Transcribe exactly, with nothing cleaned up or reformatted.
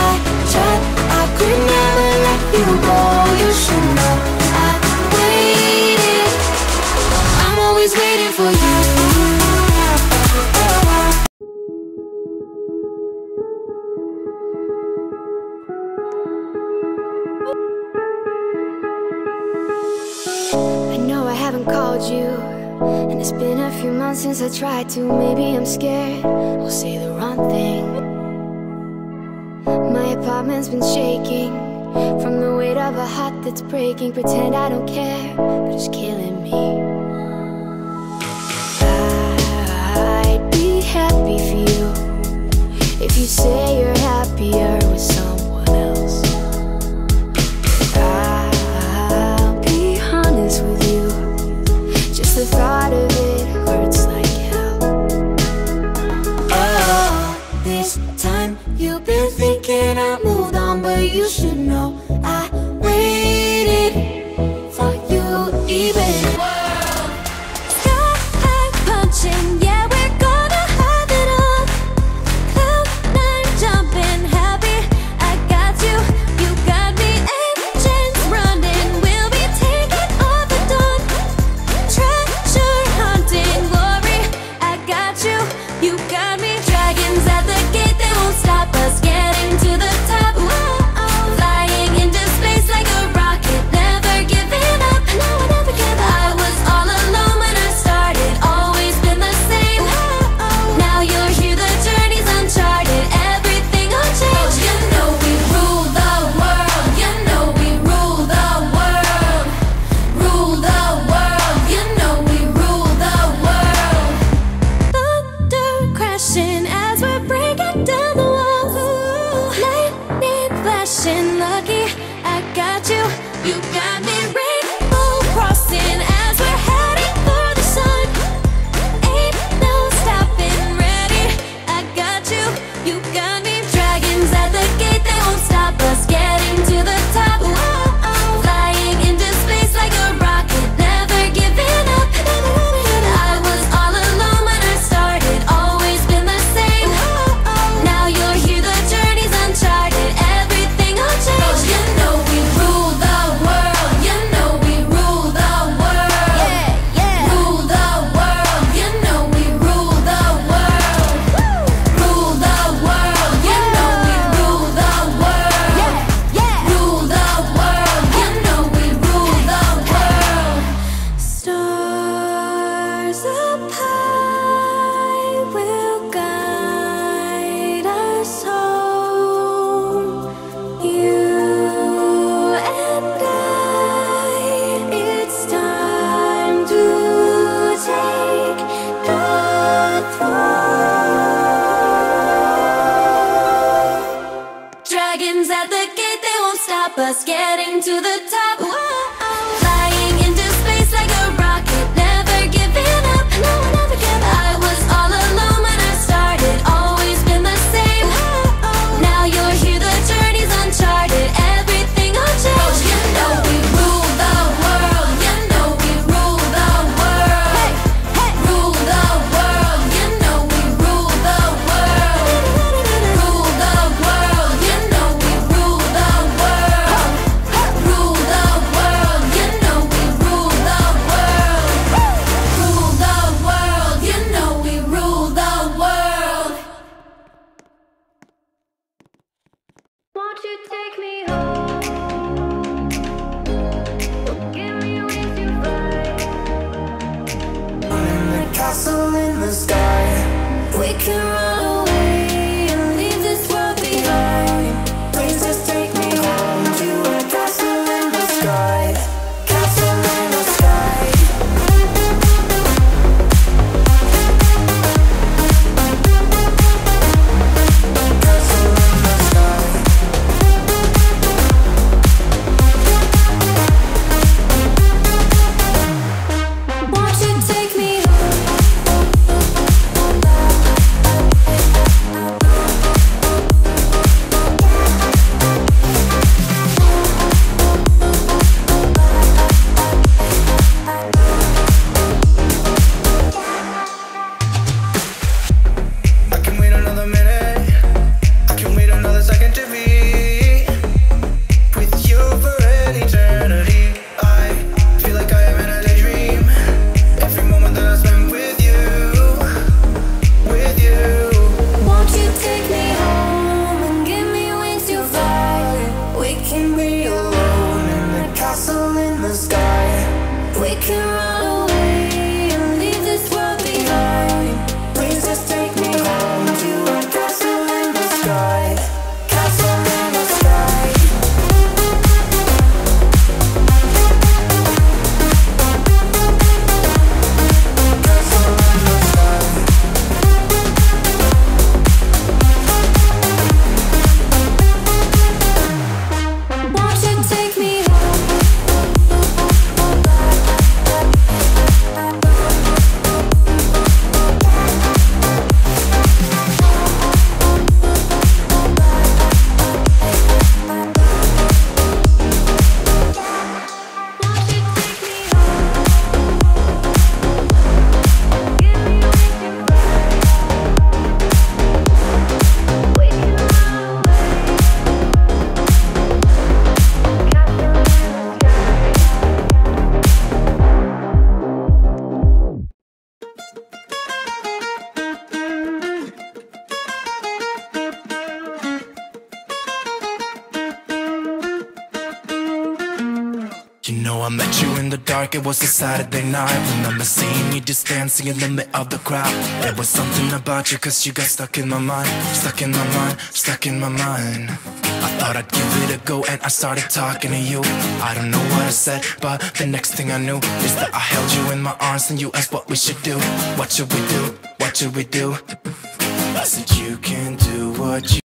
I tried, I could never let you go. You should know I waited, I'm always waiting for you. I know I haven't called you, and it's been a few months since I tried to. Maybe I'm scared I'll say the wrong thing. My apartment's been shaking from the weight of a heart that's breaking. Pretend I don't care, but it's killing me. I'd be happy for you if you say you're happier with someone else. I'll be honest with you, just the thought of it hurts like hell. Oh, this time you've been thinking I moved on, but you should know I waited for you even. Sky high punching, yeah, we're gonna have it all. Cloud nine jumping, happy I got you, you got me. Engines running, we'll be taking all the dawn. Treasure hunting, glory, I got you, you got me. Dragons at the gate, they won't stop us getting to the top. Flying into space like a rocket, never giving up. No, I never give up. I was all alone when I started, always been the same. Now you're here, the journey's uncharted, everything will change. You know we rule the world, you know we rule the world. Rule the world, you know we rule the world. Thunder crashing as we're breaking down the walls. Lightning flashing, lucky I got you, you got me. Rainbow crossing as we're heading for the sun. Ain't no stopping, ready, I got you, you got me. Dragons at the gate, they won't stop us getting to the top. Flying into space like a rocket, never giving up. I was all alone when I started, always been the same. Now you're here, the journey's uncharted, everything will change. You know we rule the world, you know we rule the world. Yeah, yeah. Rule the world, you know we rule the world. Rule the world, you know we rule the world. Yeah, yeah. Rule the world, you know we rule the world. Stars up high will guide us home. You and I, it's time to take the throne. Dragons at the gate, they won't stop us getting to the top. Flying into space like a rocket, never giving up. No, I never give up. I was all alone when I started, always been the same. Now you're here, the journey's uncharted, everything will change. You know we rule the world, you know we rule the world. Hey, hey. Rule the world, you know we rule the world. Rule the world, you know we rule the world. Rule the world, you know we rule the world. Rule the world, you know we rule the world. Won't you take me home? Give me wings to fly. I'm in the castle in the sky. We can run away and leave this world behind. Please just take me home to a castle in the sky. Castle in the sky. Castle in the sky. Won't you take me home? You know I met you in the dark, it was a Saturday night. Remember seeing you just dancing in the middle of the crowd. There was something about you, cause you got stuck in my mind. Stuck in my mind, stuck in my mind. I thought I'd give it a go and I started talking to you. I don't know what I said, but the next thing I knew is that I held you in my arms and you asked what we should do. What should we do? What should we do? I said you can do what you